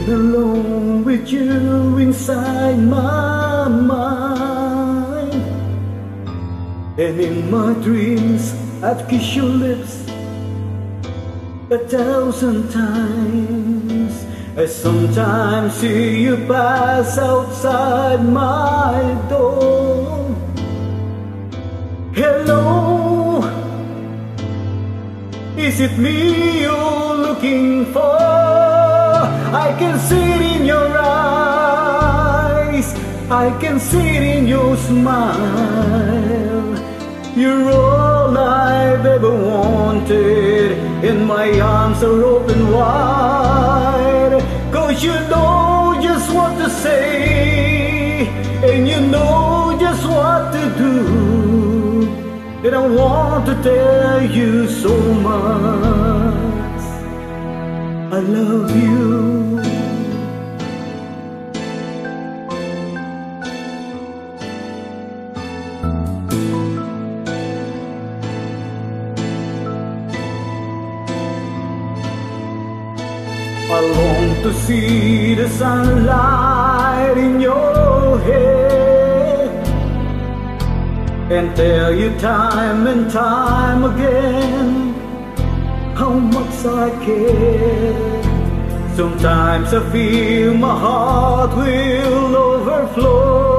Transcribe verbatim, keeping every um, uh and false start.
alone with you inside my mind. And in my dreams I'd kiss your lips a thousand times. I sometimes see you pass outside my door. Hello, is it me you're looking for? I can see it in your eyes, I can see it in your smile. You're all I've ever wanted, and my arms are open wide. 'Cause you know just what to say, and you know just what to do. And I want to tell you so much, I love you. I long to see the sunlight in your hair, and tell you time and time again how much I care. Sometimes I feel my heart will overflow,